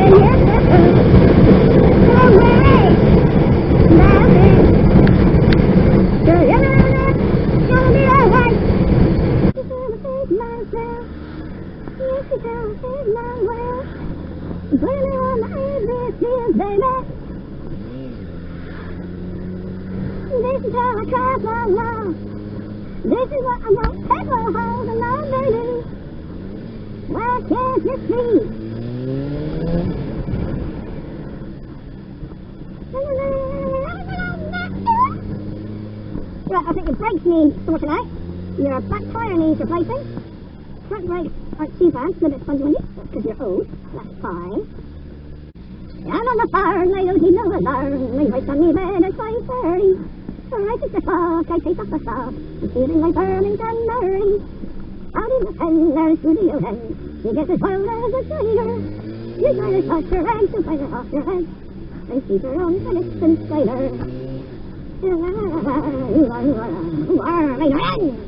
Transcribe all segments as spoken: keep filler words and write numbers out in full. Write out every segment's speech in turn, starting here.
This is how I try my love. This is what I'm gonna take a hold of, baby. Why can't you see? Right, I think your brakes need sorting out. Your back tyre needs replacing. Front brakes aren't too bad, a bit spongy on you. That's because you're old. That's fine. I'm on the farm, I don't need no alarm. My wife's on me bed at five thirty. Right as the clock, I take off the sock. I'm feeling like Birmingham Murray. Out in the pen, there's studio then. You get as wild as a tiger. You gotta touch your hand to find her off your head. And keep her on the distant slider. Warming.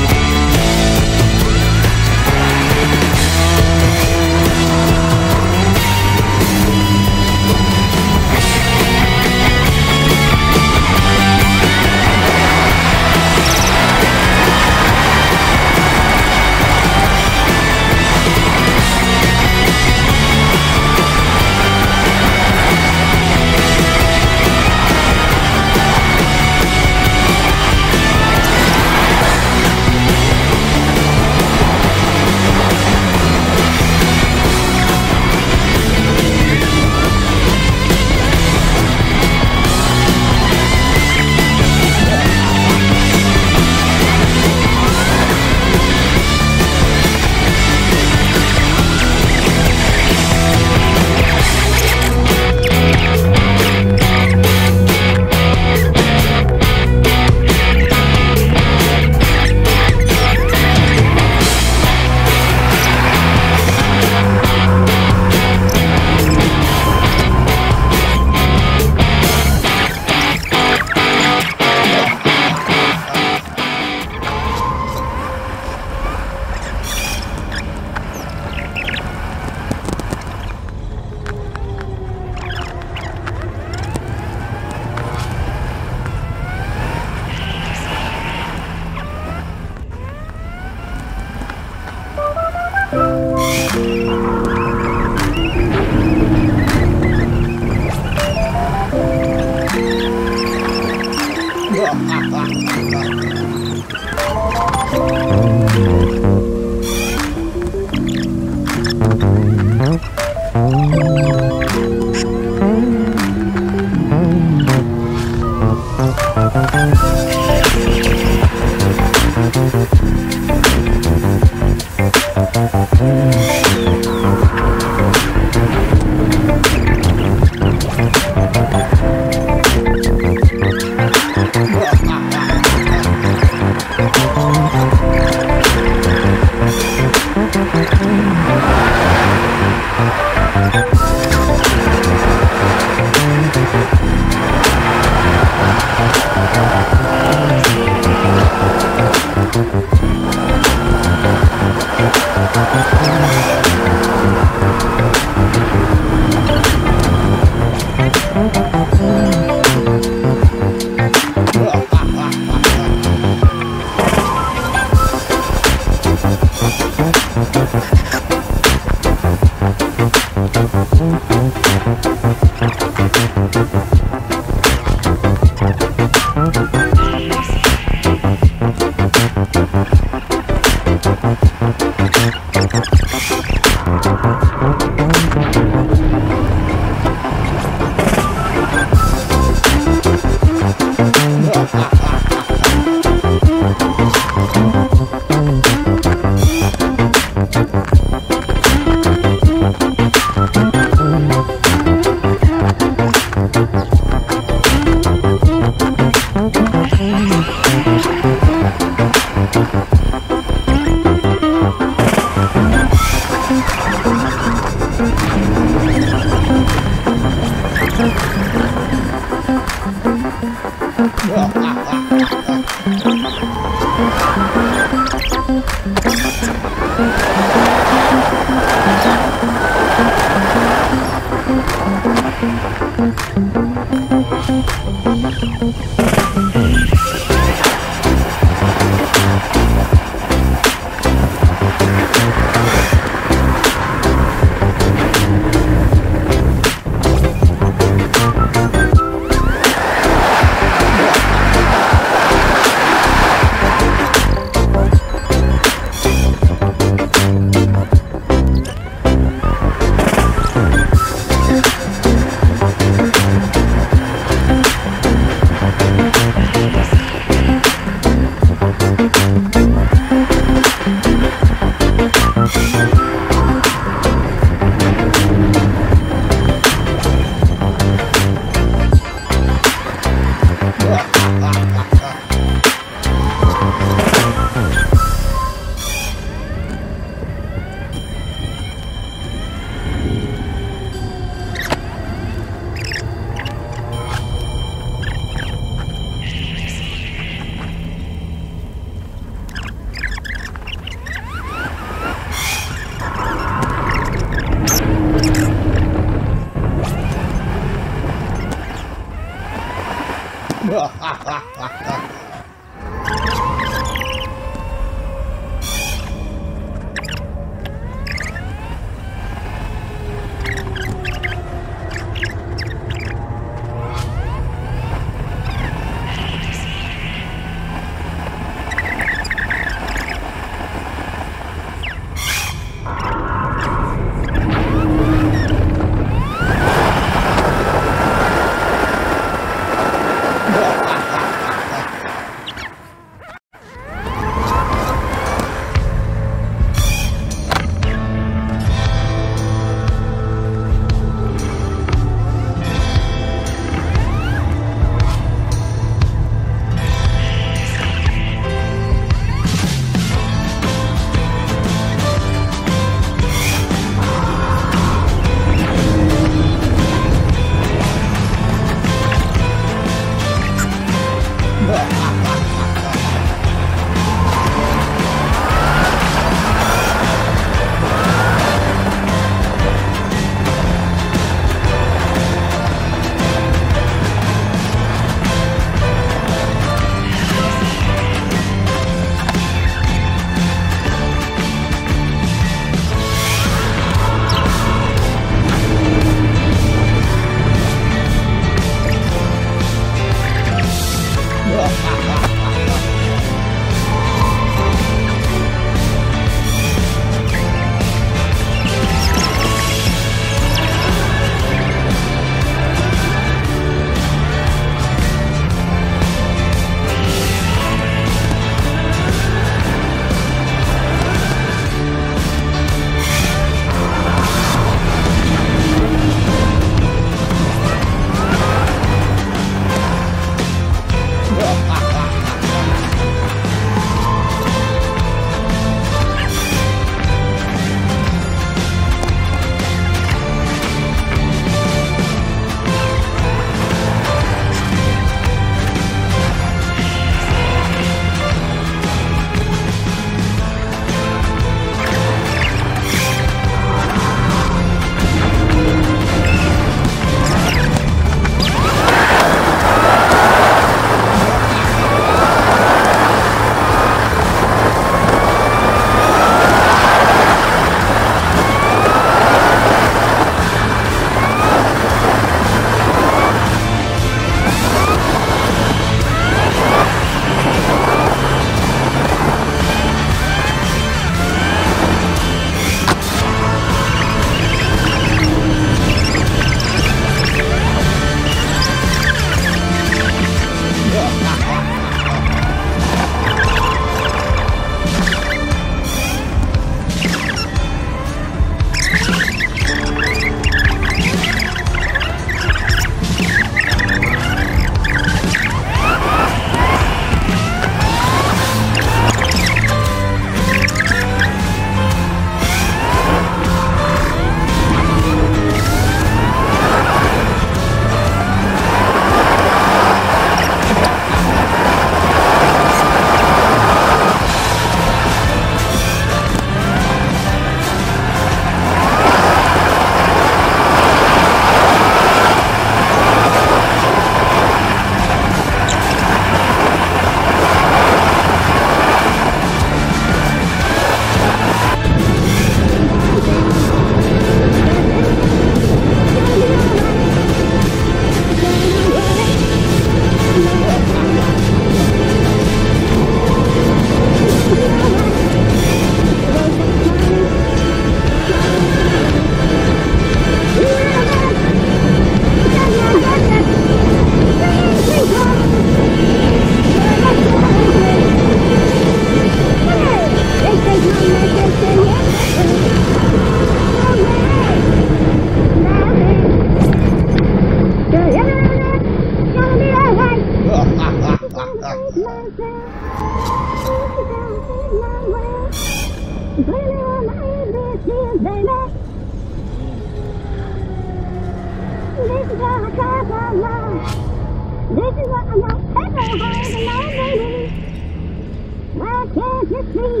got a cup of love. This is what I'm gonna take home tonight, baby. Well, can't you see?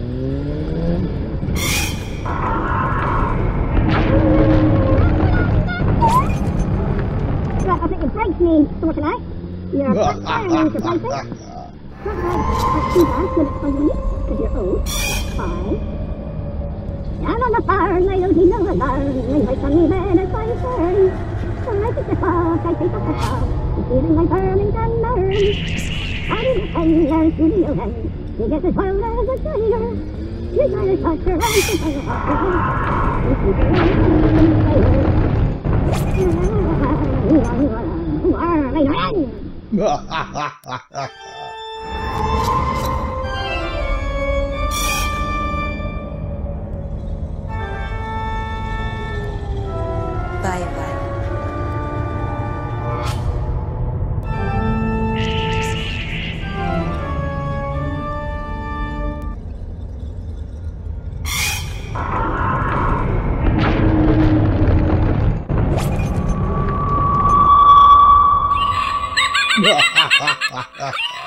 Well, I think your brakes need sorting out. Your front tire needs replacing. Front brakes are two times good at twenty, because you're old. Fine. Down on the fire, and I don't need no alarm. And wait on me when it's my turn. So I take the fog, I take off the fog. I'm feeling like Birmingham nerve. I need a tender to the oven. You get as wild as a tiger. You try to touch her and to find her off. You keep her on the fire. Bye bye. Ha ha ha ha ha!